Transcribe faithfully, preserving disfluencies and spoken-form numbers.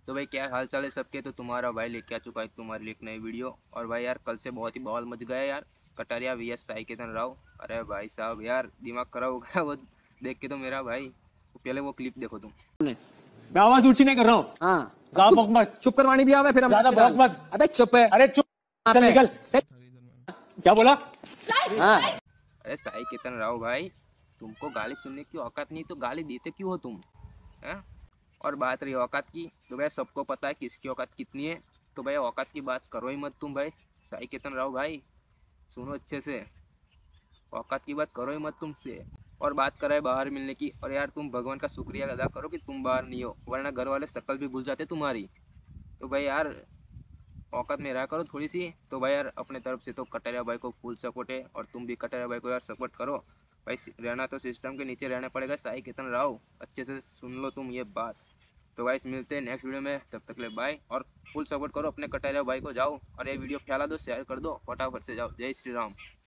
तो भाई क्या हाल चाल है सबके। तो तुम्हारा भाई लेके आ चुका है तुम्हारे लिए एक नई वीडियो। और भाई यार कल से बहुत ही बवाल मच गया यार, कटारिया वी एस साई केतन राव। अरे भाई साहब यार दिमाग खराब हो गया वो देख के तो मेरा भाई। तो पहले वो क्लिप देखो तुम। मैं आवाज ऊंची नहीं कर रहा हूँ। हाँ ज्यादा चुप भौंक मत। चुप करवानी भी आवे फिर हम ज्यादा भौंक मत। अबे चुप है। अरे चुप। चल पे। निकल। क्या बोला? हाँ अरे साई केतन राव भाई, तुमको गाली सुनने की औकात नहीं तो गाली देते क्यों हो तुम हैं? और बात रही औकात की, तो भाई सबको पता है किसकी औकात कितनी है। तो भाई औकात की बात करो ही मत तुम भाई। साई केतन राव भाई सुनो अच्छे से, औकात की बात करो ही मत तुमसे। और बात कराए बाहर मिलने की, और यार तुम भगवान का शुक्रिया अदा करो कि तुम बाहर नहीं हो, वरना घर वाले शक्ल भी भूल जाते तुम्हारी। तो भाई यार औकात में रहा करो थोड़ी सी। तो भाई यार अपने तरफ से तो कटारिया भाई को फुल सपोर्ट है, और तुम भी कटारिया भाई को यार सपोर्ट करो भाई। रहना तो सिस्टम के नीचे रहना पड़ेगा साई केतन राव, अच्छे से सुन लो तुम ये बात। तो गाइस मिलते हैं नेक्स्ट वीडियो में, तब तक ले बाय। और फुल सपोर्ट करो अपने कटारिया भाई को, जाओ और ये वीडियो फैला दो, शेयर कर दो, फटाफट से जाओ। जय श्री राम।